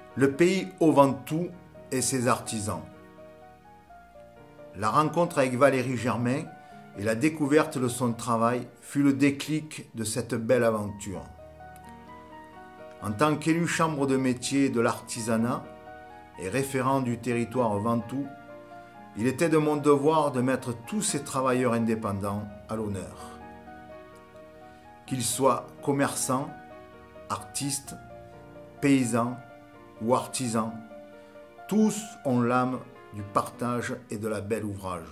Le pays au Ventoux et ses artisans. La rencontre avec Valérie Germain et la découverte de son travail fut le déclic de cette belle aventure. En tant qu'élu chambre de métier de l'artisanat et référent du territoire Ventoux, il était de mon devoir de mettre tous ces travailleurs indépendants à l'honneur. Qu'ils soient commerçants, artistes, paysans ou artisans, tous ont l'âme du partage et de la belle ouvrage.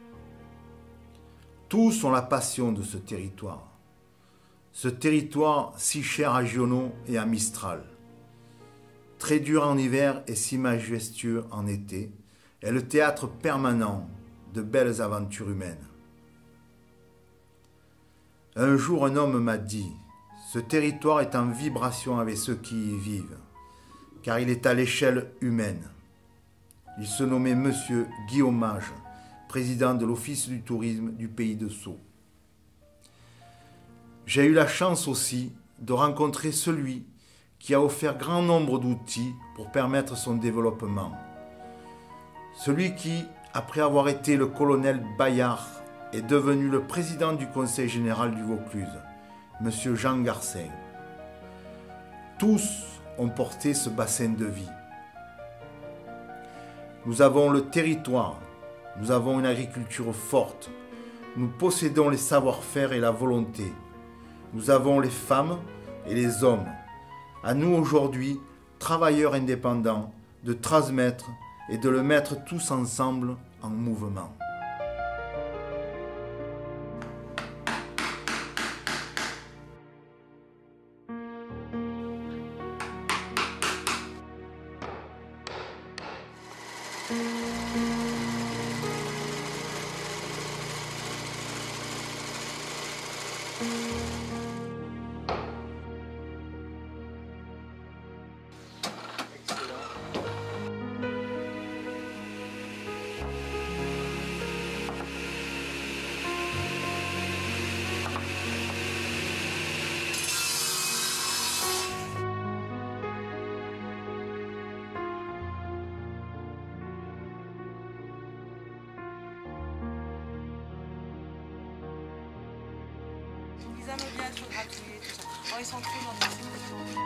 Tous ont la passion de ce territoire si cher à Giono et à Mistral. Très dur en hiver et si majestueux en été, est le théâtre permanent de belles aventures humaines. Un jour, un homme m'a dit « Ce territoire est en vibration avec ceux qui y vivent, car il est à l'échelle humaine. » Il se nommait Monsieur Guillaume Mage, président de l'Office du tourisme du pays de Sceaux. J'ai eu la chance aussi de rencontrer celui qui a offert grand nombre d'outils pour permettre son développement. Celui qui, après avoir été le colonel Bayard, est devenu le président du Conseil général du Vaucluse, Monsieur Jean Garcin. Tous ont porté ce bassin de vie. Nous avons le territoire, nous avons une agriculture forte, nous possédons les savoir-faire et la volonté. Nous avons les femmes et les hommes. À nous aujourd'hui, travailleurs indépendants, de transmettre et de le mettre tous ensemble en mouvement. Ils aiment bien être gratuits, tout ça. Oh, ils sont cool dans ces photos.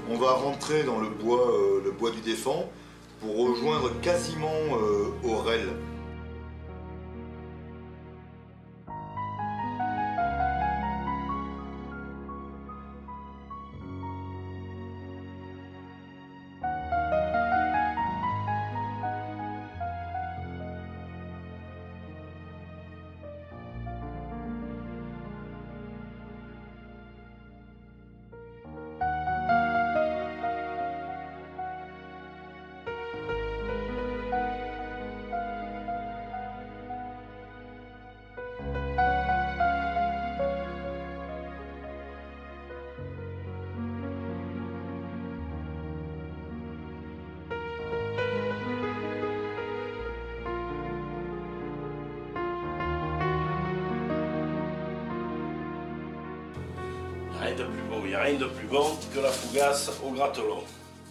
On va rentrer dans le bois du Défend pour rejoindre quasiment Aurel. Il n'y a rien de plus bon que la fougasse au gratelot.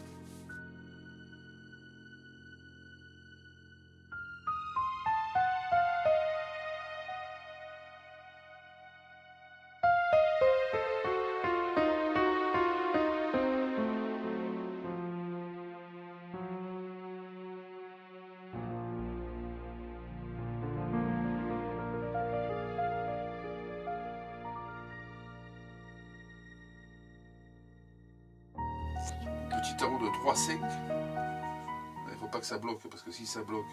Petit tarot de 3,5. Il ne faut pas que ça bloque, parce que si ça bloque...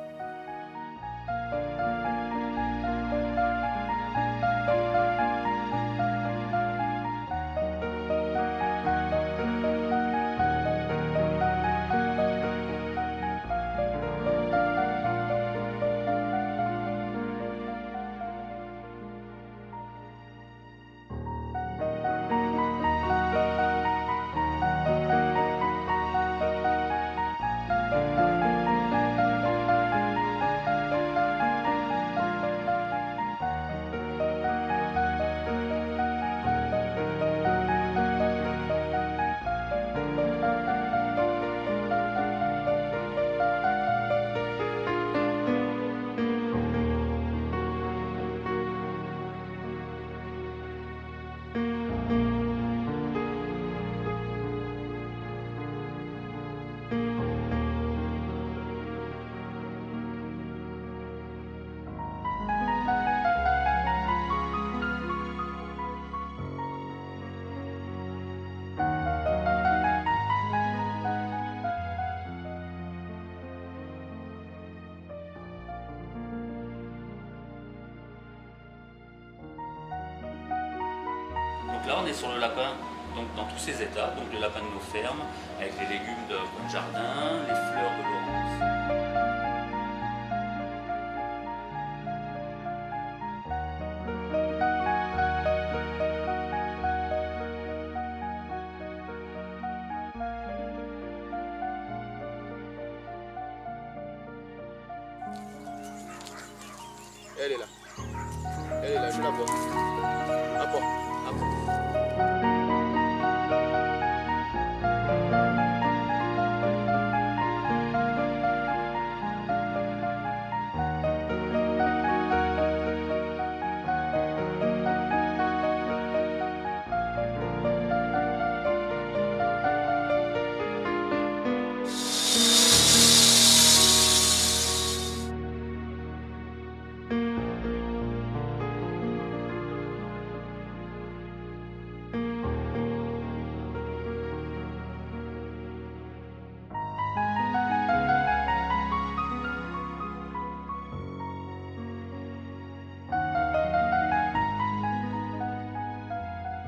Donc là, on est sur le lapin, donc dans tous ses états, donc le lapin de nos fermes, avec les légumes de notre jardin, les fleurs de Laurence. Elle est là. Elle est là, je la vois. Apport.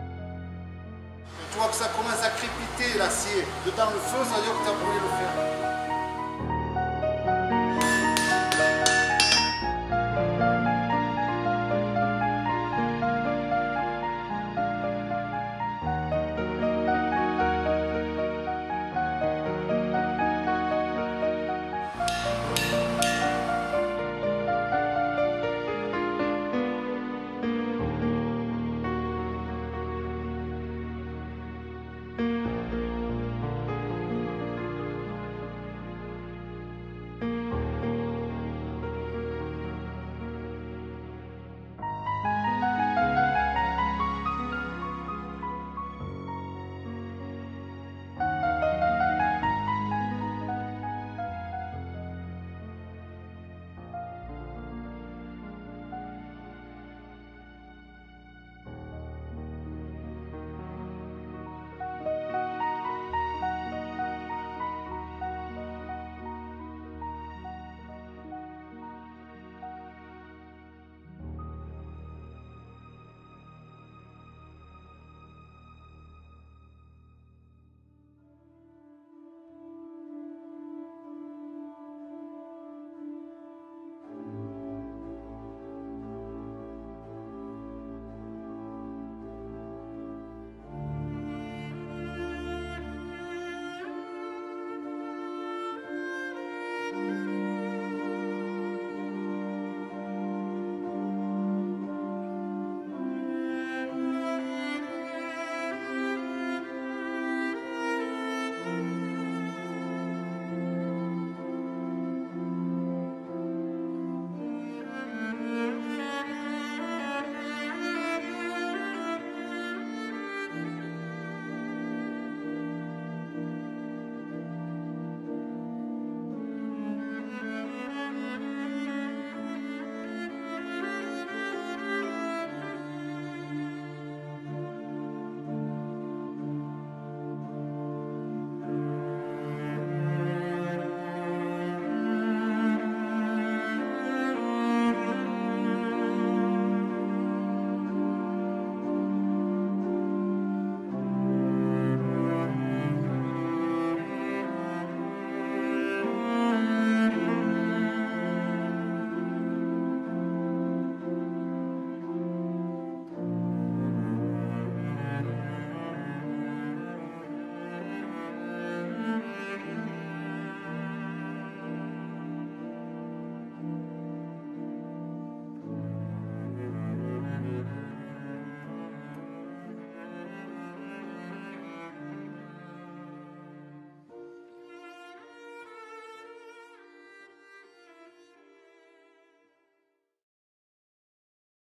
Tu vois que ça commence à crépiter l'acier. Dedans le feu, ça veut dire que tu as brûlé le fer.